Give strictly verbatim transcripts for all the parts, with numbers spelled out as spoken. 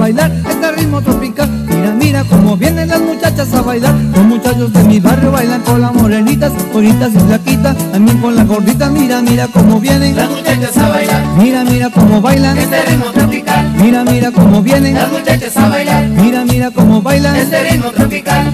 bailar este ritmo tropical. Mira, mira cómo vienen las muchachas a bailar. Los muchachos de mi barrio bailan con las morenitas, bonitas y flaquitas, también con las gorditas. Mira, mira cómo vienen las muchachas a bailar. Mira, mira cómo bailan este ritmo tropical. Mira, mira cómo vienen las muchachas a bailar. Mira, mira cómo bailan este ritmo tropical.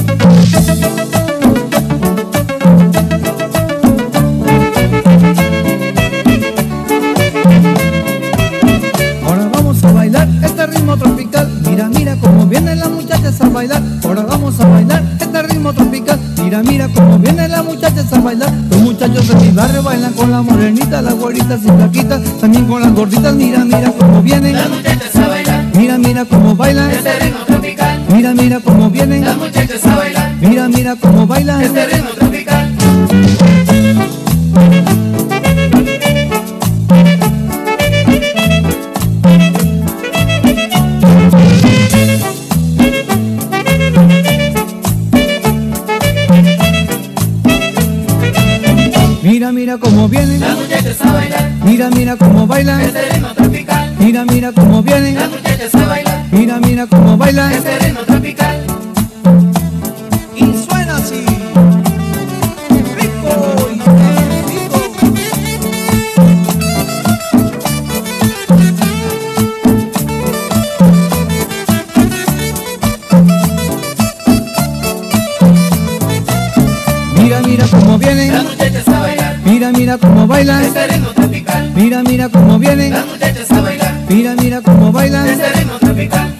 Ahora vamos a bailar este ritmo tropical. Mira, mira cómo vienen las muchachas a bailar. Ahora vamos a bailar este ritmo tropical. Mira, mira cómo vienen las muchachas a bailar. Los muchachos de mi barrio bailan con las morenitas, las güeritas y flaquitas, también con las gorditas. Mira, mira cómo vienen las muchachas a bailar. Mira, mira cómo bailan este ritmo tropical. Mira, mira cómo vienen las muchachas a bailar. Mira, mira cómo bailan este ritmo tropical. Mira, mira cómo vienen las muchachas a bailar. Mira, mira cómo bailan este ritmo tropical. Mira, mira cómo vienen las muchachas a bailar. Mira, mira cómo bailan este ritmo tropical. Y suena así. Rico y rico. Mira, mira cómo vienen las muchachas a bailar. Mira, mira cómo bailan este ritmo tropical. Mira, mira cómo vienen las muchachas a bailar. Mira, mira cómo bailan este ritmo tropical.